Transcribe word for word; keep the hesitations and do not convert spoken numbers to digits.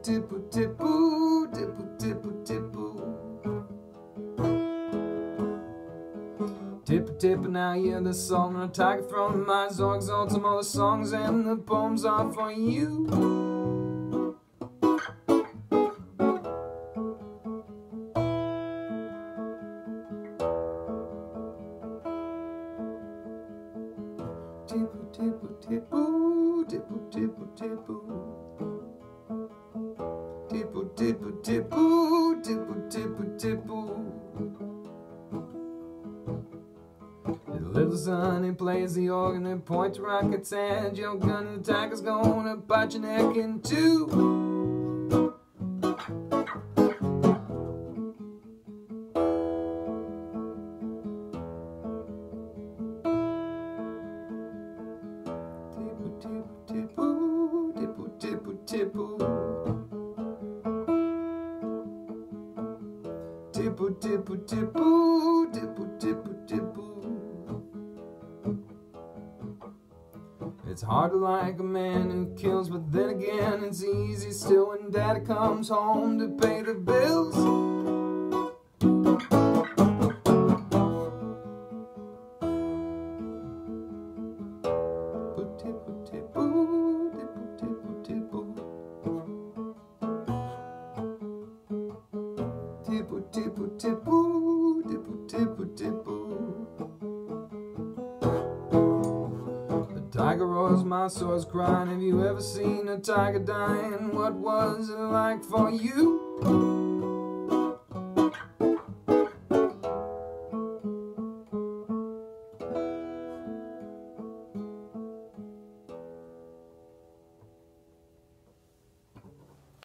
tipu, tipu, tipu, tipu, tipu. Tipu, tipu, now hear the song of a tiger from my Zorg, Zorg. Some other songs and the poems are for you. Tipu, tipu, tipu, tipu, tipu, tipu. Tipu, tipu, tipu, tipu, tipu, tipu. The little son, he plays the organ and points rockets, and your gun and the tiger's gonna bite your neck in two. Tipu, tipu, tipu, tipu. Tipu, tipu, tipu, tipu, tipu, tipu. It's hard to like a man who kills, but then again it's easy still when daddy comes home to pay the bills. Tipu, tipu, tipu, tipu, tipu. Tipu, tipu, tipu, tipu, tipu, tipu. The tiger roars, my soul's crying. Have you ever seen a tiger dying? What was it like for you?